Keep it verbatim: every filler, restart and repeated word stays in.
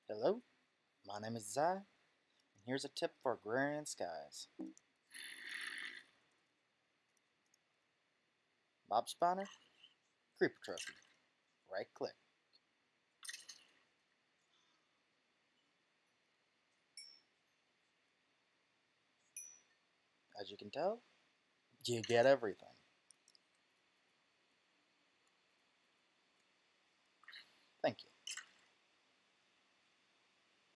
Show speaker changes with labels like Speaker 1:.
Speaker 1: Hello, my name is Zai, and here's a tip for Agrarian Skies. Mob spawner, creeper trophy. Right click. As you can tell, you get everything. Thank you.